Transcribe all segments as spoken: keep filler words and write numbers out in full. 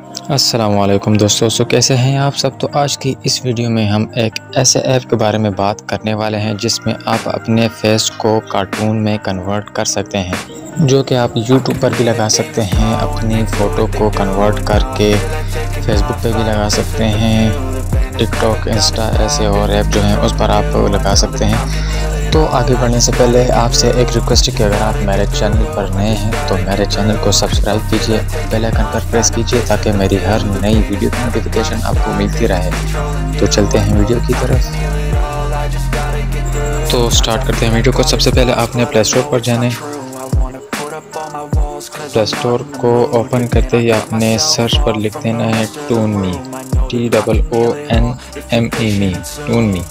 अस्सलामुअलैकुम दोस्तों, सो कैसे हैं आप सब। तो आज की इस वीडियो में हम एक ऐसे ऐप के बारे में बात करने वाले हैं जिसमें आप अपने फेस को कार्टून में कन्वर्ट कर सकते हैं, जो कि आप यूट्यूब पर भी लगा सकते हैं। अपनी फ़ोटो को कन्वर्ट करके फेसबुक पे भी लगा सकते हैं। टिकटॉक, इंस्टा ऐसे और ऐप जो हैं उस पर आप लगा सकते हैं। तो आगे बढ़ने से पहले आपसे एक रिक्वेस्ट है कि अगर आप मेरे चैनल पर नए हैं तो मेरे चैनल को सब्सक्राइब कीजिए, बेल आइकन पर प्रेस कीजिए ताकि मेरी हर नई वीडियो की नोटिफिकेशन आपको मिलती रहे। तो चलते हैं वीडियो की तरफ। तो स्टार्ट करते हैं वीडियो को। सबसे पहले आपने प्ले स्टोर पर जाने। प्ले स्टोर को ओपन करते ही आपने सर्च पर लिख देना है toon me, T double O N M E me, toon me.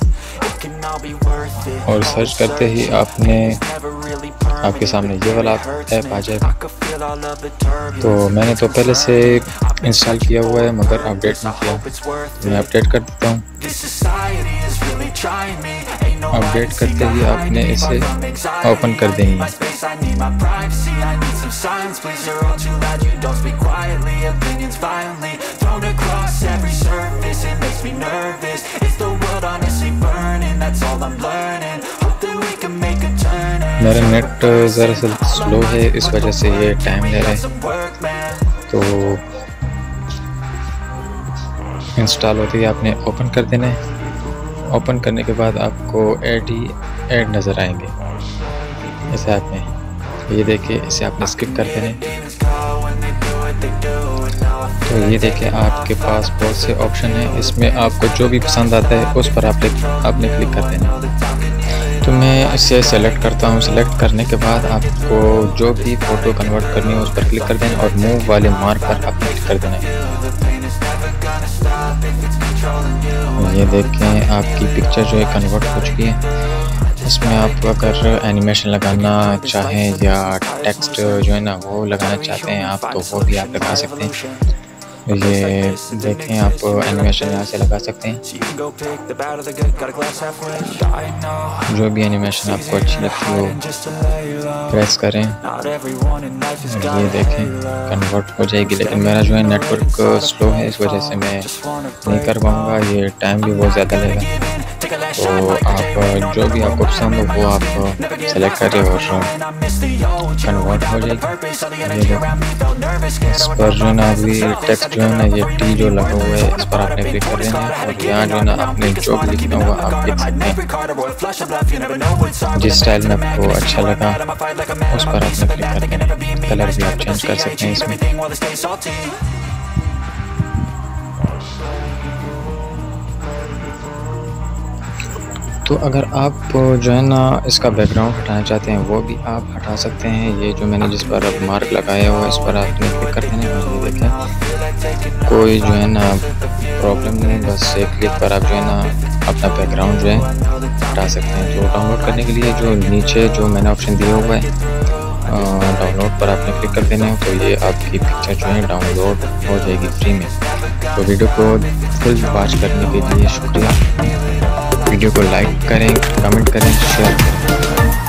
और सर्च करते ही आपने आपके सामने ये वाला ऐप आ जाएगा। तो मैंने तो पहले से इंस्टॉल किया हुआ है मगर अपडेट नहीं किया, तो मैं अपडेट कर देता हूँ। अपडेट करते ही आपने इसे ओपन कर देंगे। मेरा नेट ज़रा सा स्लो है, इस वजह से ये टाइम ले रहा है। तो इंस्टॉल होते ही आपने ओपन कर देना है। ओपन करने के बाद आपको ऐड ही ऐड नज़र आएंगे इस ऐप में। ये देखिए, इसे आपने स्किप कर देना है। तो ये देखिए, आपके पास बहुत से ऑप्शन हैं, इसमें आपको जो भी पसंद आता है उस पर आप आपने क्लिक कर देना। तो मैं इसे सेलेक्ट करता हूँ। सेलेक्ट करने के बाद आपको जो भी फ़ोटो कन्वर्ट करनी है उस पर क्लिक कर देना और मूव वाले मार्क पर आपने क्लिक कर देना है। ये देखें, आपकी पिक्चर जो है कन्वर्ट हो चुकी है। इसमें आप अगर एनिमेशन लगाना चाहें या टेक्स्ट जो है ना वो लगाना चाहते हैं आप, तो वो भी आप लगा सकते हैं। ये देखें, आप एनिमेशन यहाँ से लगा सकते हैं। जो भी एनिमेशन आपको अच्छी लगती हो प्रेस करें और ये देखें कन्वर्ट हो जाएगी। लेकिन मेरा जो है नेटवर्क स्लो है, इस वजह से मैं नहीं कर पाऊँगा, ये टाइम भी बहुत ज़्यादा लगेगा। तो आप जो भी आपको पसंद हो वो आप सेलेक्ट करें और कन्वर्ट हो जाएगी। ये देखो, इस पर जो है ना अभी टेक्स्ट जो है ना ये टी जो लगा हुआ है इस पर आपने क्लिक कर देना है और यहाँ जो है ना आपने जो भी लिखना हुआ आप लिख सकते हैं। जिस स्टाइल में आपको अच्छा लगा उस पर आपने क्लिक कर देना। कलर भी आप चेंज कर सकते हैं इसमें। तो अगर आप जो है ना इसका बैकग्राउंड हटाना चाहते हैं वो भी आप हटा सकते हैं। ये जो मैंने जिस पर अब मार्क लगाया हुआ है इस पर आपने क्लिक कर देना है। ये देखें, कोई जो है ना प्रॉब्लम नहीं, बस एक क्लिक पर आप जो है ना अपना बैकग्राउंड जो है हटा सकते हैं। तो डाउनलोड करने के लिए जो नीचे जो मैंने ऑप्शन दिया हुआ है डाउनलोड पर आपने क्लिक कर देना है, तो ये आपकी पिक्चर जो है डाउनलोड हो जाएगी फ्री में। तो वीडियो को फुल वॉच करने के लिए शुक्रिया। वीडियो को लाइक करें, कमेंट करें, शेयर करें।